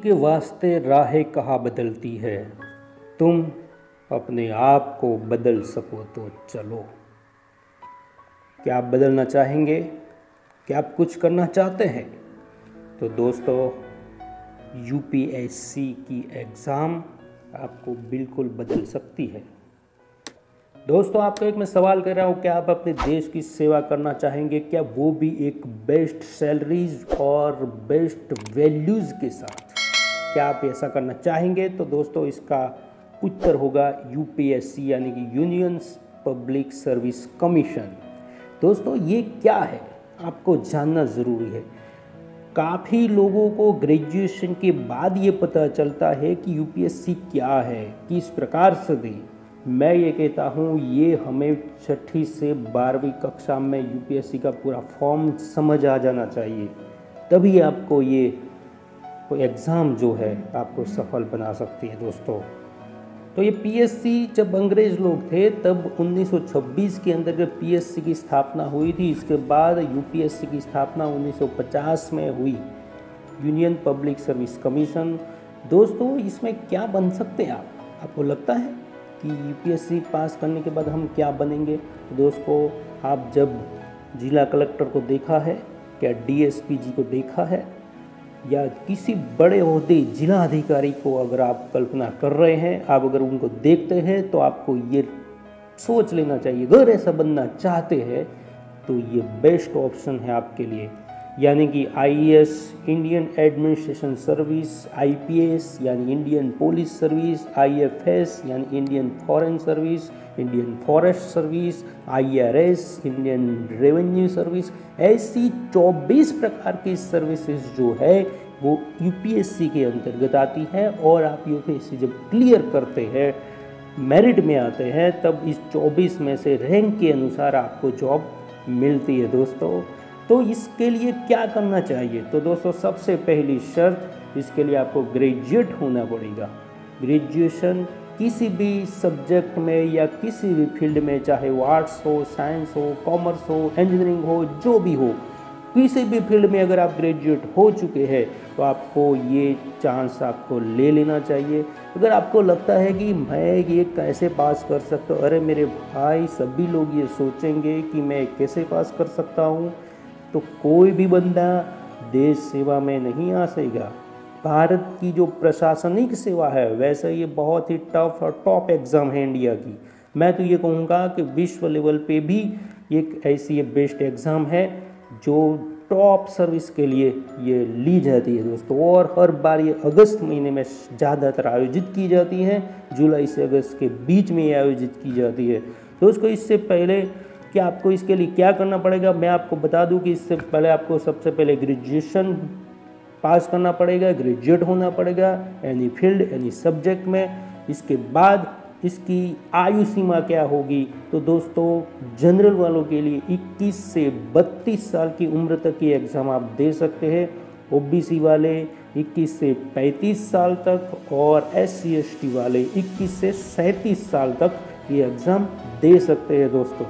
के वास्ते राहें कहाँ बदलती है, तुम अपने आप को बदल सको तो चलो। क्या आप बदलना चाहेंगे? क्या आप कुछ करना चाहते हैं? तो दोस्तों, यूपीएससी की एग्ज़ाम आपको बिल्कुल बदल सकती है। दोस्तों, आपको एक मैं सवाल कर रहा हूँ, क्या आप अपने देश की सेवा करना चाहेंगे? क्या वो भी एक बेस्ट सैलरीज और बेस्ट वैल्यूज़ के साथ? क्या आप ऐसा करना चाहेंगे? तो दोस्तों, इसका उत्तर होगा यूपीएससी यानी कि यूनियन पब्लिक सर्विस कमीशन। दोस्तों, ये क्या है आपको जानना ज़रूरी है। काफ़ी लोगों को ग्रेजुएशन के बाद ये पता चलता है कि यूपीएससी क्या है, किस प्रकार से दे। मैं ये कहता हूँ, ये हमें 6ठी से 12वीं कक्षा में यूपीएससी का पूरा फॉर्म समझ आ जाना चाहिए, तभी आपको ये एग्ज़ाम जो है आपको सफल बना सकती है। दोस्तों, तो ये पीएससी जब अंग्रेज़ लोग थे तब 1926 के अंतर्गत पीएससी की स्थापना हुई थी। इसके बाद यूपीएससी की स्थापना 1950 में हुई, यूनियन पब्लिक सर्विस कमीशन। दोस्तों, इसमें क्या बन सकते हैं आप? आपको लगता है कि यूपीएससी पास करने के बाद हम क्या बनेंगे? तो दोस्तों, आप जब जिला कलेक्टर को देखा है, क्या डीएसपी जी को देखा है, या किसी बड़े ओहदे जिला अधिकारी को अगर आप कल्पना कर रहे हैं, आप अगर उनको देखते हैं, तो आपको ये सोच लेना चाहिए, अगर ऐसा बनना चाहते हैं तो ये बेस्ट ऑप्शन है आपके लिए। यानी कि IAS Indian administration service, IPS यानी इंडियन पुलिस सर्विस, आईएफएस यानी Indian foreign service, Indian forest service, IRS Indian revenue service, ऐसी 24 प्रकार की सर्विसेज जो है वो यूपीएससी के अंतर्गत आती है। और आप यूपीएससी जब क्लियर करते हैं, मेरिट में आते हैं, तब इस 24 में से रैंक के अनुसार आपको जॉब मिलती है। दोस्तों, तो इसके लिए क्या करना चाहिए? तो दोस्तों, सबसे पहली शर्त, इसके लिए आपको ग्रेजुएट होना पड़ेगा। ग्रेजुएशन किसी भी सब्जेक्ट में या किसी भी फील्ड में, चाहे वो आर्ट्स हो, साइंस हो, कॉमर्स हो, इंजीनियरिंग हो, जो भी हो, किसी भी फील्ड में अगर आप ग्रेजुएट हो चुके हैं तो आपको ये चांस आपको ले लेना चाहिए। अगर आपको लगता है कि मैं ये कैसे पास कर सकता हूँ, अरे मेरे भाई, सभी लोग ये सोचेंगे कि मैं कैसे पास कर सकता हूँ, तो कोई भी बंदा देश सेवा में नहीं आ सकेगा। भारत की जो प्रशासनिक सेवा है, वैसे ये बहुत ही टफ और टॉप एग्ज़ाम है इंडिया की। मैं तो ये कहूँगा कि विश्व लेवल पे भी एक ऐसी बेस्ट एग्ज़ाम है जो टॉप सर्विस के लिए ये ली जाती है। दोस्तों, और हर बार ये अगस्त महीने में ज़्यादातर आयोजित की जाती है, जुलाई से अगस्त के बीच में ये आयोजित की जाती है। दोस्तों, इससे पहले कि आपको इसके लिए क्या करना पड़ेगा, मैं आपको बता दूं कि इससे पहले आपको सबसे पहले ग्रेजुएशन पास करना पड़ेगा, ग्रेजुएट होना पड़ेगा एनी फील्ड, एनी सब्जेक्ट में। इसके बाद इसकी आयु सीमा क्या होगी? तो दोस्तों, जनरल वालों के लिए 21 से 32 साल की उम्र तक ये एग्ज़ाम आप दे सकते हैं। ओबीसी वाले 21 से 35 साल तक, और SC ST वाले 21 से 37 साल तक ये एग्ज़ाम दे सकते हैं। दोस्तों,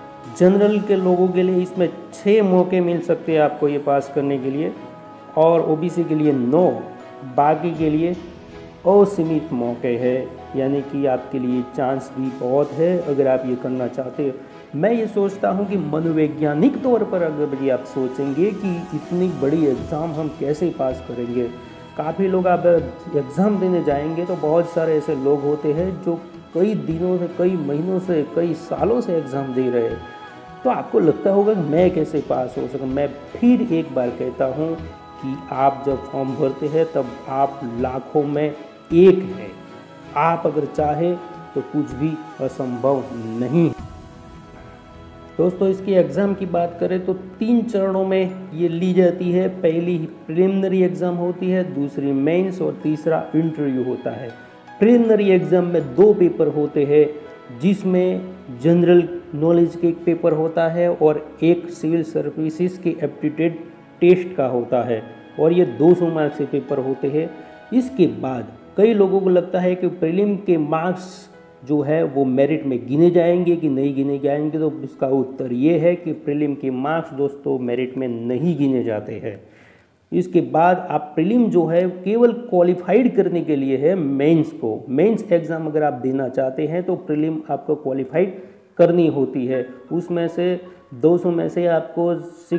जनरल के लोगों के लिए इसमें 6 मौके मिल सकते हैं आपको ये पास करने के लिए, और ओबीसी के लिए 9, बाकी के लिए असीमित मौके हैं। यानी कि आपके लिए चांस भी बहुत है अगर आप ये करना चाहते हो। मैं ये सोचता हूँ कि मनोवैज्ञानिक तौर पर अगर ये आप सोचेंगे कि इतनी बड़ी एग्ज़ाम हम कैसे पास करेंगे, काफ़ी लोग आप एग्ज़ाम देने जाएंगे तो बहुत सारे ऐसे लोग होते हैं जो कई दिनों से, कई महीनों से, कई सालों से एग्ज़ाम दे रहे हैं। तो आपको लगता होगा कि मैं कैसे पास हो सकूँ। मैं फिर एक बार कहता हूँ कि आप जब फॉर्म भरते हैं तब आप लाखों में एक हैं। आप अगर चाहें तो कुछ भी असंभव नहीं। दोस्तों, इसकी एग्ज़ाम की बात करें तो 3 चरणों में ये ली जाती है। पहली प्रिलिमिनरी एग्ज़ाम होती है, दूसरी मेंस और तीसरा इंटरव्यू होता है। प्रिलिमिनरी एग्ज़ाम में 2 पेपर होते हैं, जिसमें जनरल नॉलेज के एक पेपर होता है और एक सिविल सर्विसेज के एप्टीट्यूड टेस्ट का होता है, और ये 200 मार्क्स के पेपर होते हैं। इसके बाद कई लोगों को लगता है कि प्रीलिम के मार्क्स जो है वो मेरिट में गिने जाएंगे कि नहीं गिने जाएंगे, तो इसका उत्तर ये है कि प्रीलिम के मार्क्स दोस्तों मेरिट में नहीं गिने जाते हैं। इसके बाद आप प्रीलिम जो है केवल क्वालिफाइड करने के लिए है मेंस को। मेंस एग्ज़ाम अगर आप देना चाहते हैं तो प्रीलिम आपको क्वालिफाइड करनी होती है। उसमें से 200 में से आपको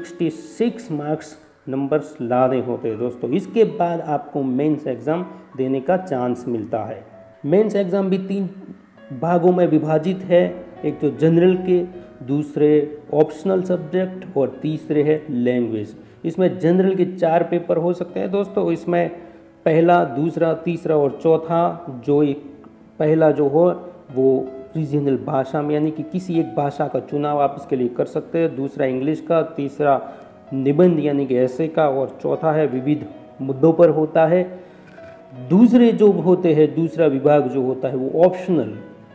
66 मार्क्स नंबर्स लाने होते हैं दोस्तों। इसके बाद आपको मेंस एग्ज़ाम देने का चांस मिलता है। मेंस एग्ज़ाम भी 3 भागों में विभाजित है, एक तो जनरल के, दूसरे ऑप्शनल सब्जेक्ट और तीसरे है लैंग्वेज। इसमें जनरल के 4 पेपर हो सकते हैं दोस्तों। इसमें पहला, दूसरा, तीसरा और चौथा, जो एक पहला जो हो वो रीजनल भाषा में यानी कि किसी एक भाषा का चुनाव आप इसके लिए कर सकते हैं, दूसरा इंग्लिश का, तीसरा निबंध यानी कि ऐसे का, और चौथा है विविध मुद्दों पर होता है। दूसरे जो होते हैं, दूसरा विभाग जो होता है वो ऑप्शनल।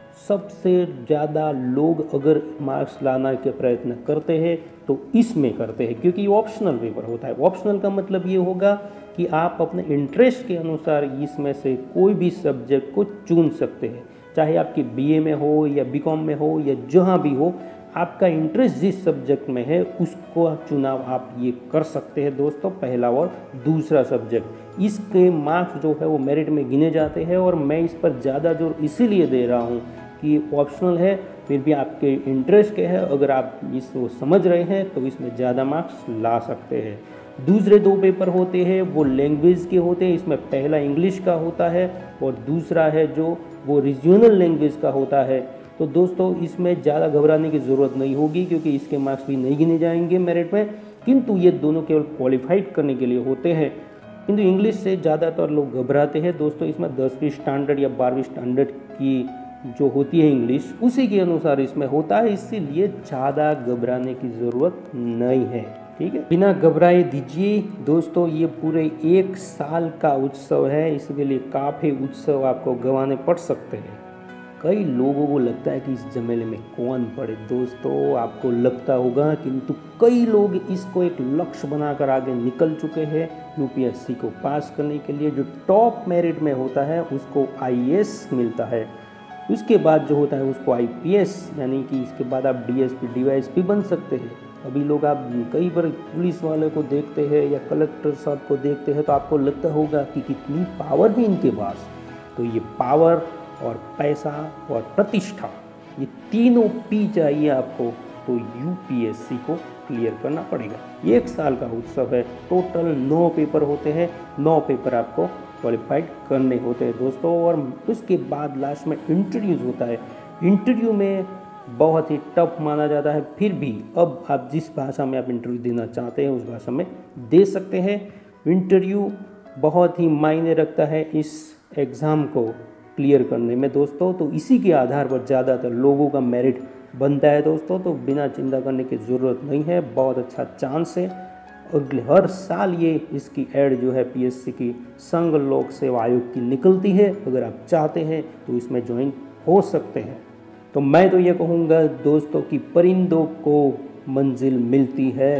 सबसे ज़्यादा लोग अगर मार्क्स लाना के प्रयत्न करते हैं तो इसमें करते हैं, क्योंकि ऑप्शनल पेपर होता है। ऑप्शनल का मतलब ये होगा कि आप अपने इंटरेस्ट के अनुसार इसमें से कोई भी सब्जेक्ट को चुन सकते हैं, चाहे आपके बीए में हो या बीकॉम में हो या जहाँ भी हो, आपका इंटरेस्ट जिस सब्जेक्ट में है उसको चुनाव आप ये कर सकते हैं दोस्तों, पहला और दूसरा सब्जेक्ट। इसके मार्क्स जो है वो मेरिट में गिने जाते हैं, और मैं इस पर ज़्यादा जोर इसीलिए दे रहा हूँ कि ऑप्शनल है फिर भी आपके इंटरेस्ट के है, अगर आप इसको समझ रहे हैं तो इसमें ज़्यादा मार्क्स ला सकते हैं। दूसरे 2 पेपर होते हैं वो लैंग्वेज के होते हैं। इसमें पहला इंग्लिश का होता है और दूसरा है जो वो रीजनल लैंग्वेज का होता है। तो दोस्तों इसमें ज़्यादा घबराने की ज़रूरत नहीं होगी, क्योंकि इसके मार्क्स भी नहीं गिने जाएंगे मेरिट में, किंतु ये दोनों केवल क्वालिफाइड करने के लिए होते हैं। किंतु इंग्लिश से ज़्यादातर लोग घबराते हैं दोस्तों। इसमें 10वीं स्टैंडर्ड या 12वीं स्टैंडर्ड की जो होती है इंग्लिश, उसी के अनुसार इसमें होता है, इसीलिए ज़्यादा घबराने की ज़रूरत नहीं है। ठीक है, बिना घबराए दीजिए दोस्तों। ये पूरे 1 साल का उत्सव है, इसके लिए काफ़ी उत्सव आपको गंवाने पड़ सकते हैं। कई लोगों को लगता है कि इस झमेले में कौन पड़े दोस्तों, आपको लगता होगा, किंतु कई लोग इसको एक लक्ष्य बनाकर आगे निकल चुके हैं। यूपीएससी को पास करने के लिए जो टॉप मेरिट में होता है उसको आईएएस मिलता है, उसके बाद जो होता है उसको आईपीएस, यानी कि इसके बाद आप डीएसपी डीवाईएसपी बन सकते हैं। अभी लोग आप कई बार पुलिस वाले को देखते हैं या कलेक्टर साहब को देखते हैं तो आपको लगता होगा कि कितनी पावर भी इनके पास। तो ये पावर और पैसा और प्रतिष्ठा, ये तीनों पी चाहिए आपको, तो यूपीएससी को क्लियर करना पड़ेगा। 1 साल का उत्सव है, टोटल 9 पेपर होते हैं, 9 पेपर आपको क्वालिफाइड करने होते हैं दोस्तों। और उसके बाद लास्ट में इंटरव्यूज़ होता है। इंटरव्यू में बहुत ही टफ माना जाता है, फिर भी अब आप जिस भाषा में आप इंटरव्यू देना चाहते हैं उस भाषा में दे सकते हैं। इंटरव्यू बहुत ही मायने रखता है इस एग्ज़ाम को क्लियर करने में दोस्तों, तो इसी के आधार पर ज़्यादातर लोगों का मेरिट बनता है दोस्तों। तो बिना चिंता करने की ज़रूरत नहीं है, बहुत अच्छा चांस है। अगले हर साल ये इसकी ऐड जो है पीएससी की संघ लोक सेवा आयोग की निकलती है, अगर आप चाहते हैं तो इसमें ज्वाइन हो सकते हैं। तो मैं तो ये कहूँगा दोस्तों कि परिंदों को मंजिल मिलती है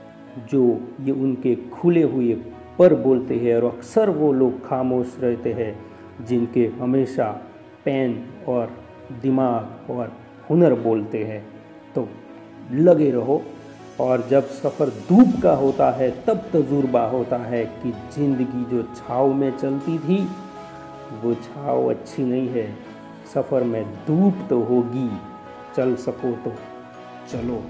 जो ये उनके खुले हुए पर बोलते हैं, और अक्सर वो लोग खामोश रहते हैं जिनके हमेशा पेन और दिमाग और हुनर बोलते हैं। तो लगे रहो, और जब सफ़र धूप का होता है तब तजुर्बा होता है कि ज़िंदगी जो छाँव में चलती थी वो छाँव अच्छी नहीं है, सफ़र में धूप तो होगी, चल सको तो चलो।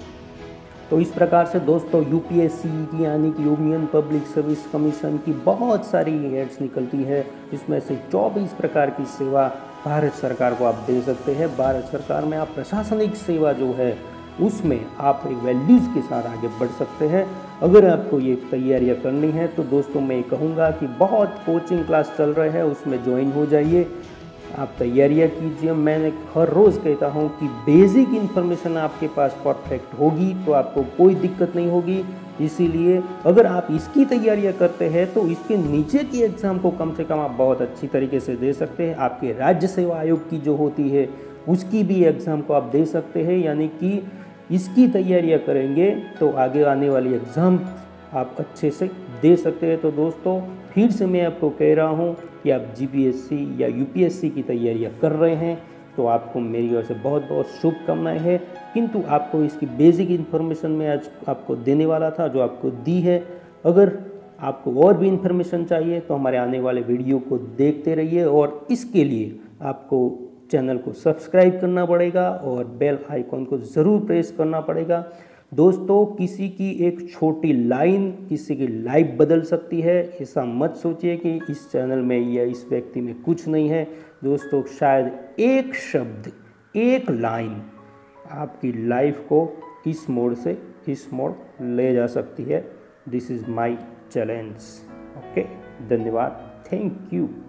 तो इस प्रकार से दोस्तों यूपीएससी की यानी कि यूनियन पब्लिक सर्विस कमीशन की बहुत सारी एड्स निकलती है, जिसमें से 24 प्रकार की सेवा भारत सरकार को आप दे सकते हैं। भारत सरकार में आप प्रशासनिक सेवा जो है उसमें आप एक वैल्यूज़ के साथ आगे बढ़ सकते हैं। अगर आपको ये तैयारियां करनी है तो दोस्तों मैं कहूँगा कि बहुत कोचिंग क्लास चल रहे हैं, उसमें ज्वाइन हो जाइए, आप तैयारियां कीजिए। मैंने हर रोज़ कहता हूँ कि बेसिक इन्फॉर्मेशन आपके पास परफेक्ट होगी तो आपको कोई दिक्कत नहीं होगी। इसीलिए अगर आप इसकी तैयारियां करते हैं तो इसके नीचे की एग्ज़ाम को कम से कम आप बहुत अच्छी तरीके से दे सकते हैं। आपके राज्य सेवा आयोग की जो होती है उसकी भी एग्ज़ाम को आप दे सकते हैं, यानी कि इसकी तैयारियां करेंगे तो आगे आने वाली एग्ज़ाम आप अच्छे से दे सकते हैं। तो दोस्तों फिर से मैं आपको कह रहा हूं कि आप जीपीएससी या यूपीएससी की तैयारियां कर रहे हैं तो आपको मेरी ओर से बहुत बहुत शुभकामनाएं हैं। किंतु आपको इसकी बेसिक इन्फॉर्मेशन में आज आपको देने वाला था जो आपको दी है। अगर आपको और भी इन्फॉर्मेशन चाहिए तो हमारे आने वाले वीडियो को देखते रहिए, और इसके लिए आपको चैनल को सब्सक्राइब करना पड़ेगा और बेल आइकॉन को ज़रूर प्रेस करना पड़ेगा। दोस्तों, किसी की एक छोटी लाइन किसी की लाइफ बदल सकती है। ऐसा मत सोचिए कि इस चैनल में या इस व्यक्ति में कुछ नहीं है। दोस्तों, शायद एक शब्द, एक लाइन आपकी लाइफ को इस मोड़ से इस मोड़ ले जा सकती है। This is my challenge. Okay, धन्यवाद, थैंक यू।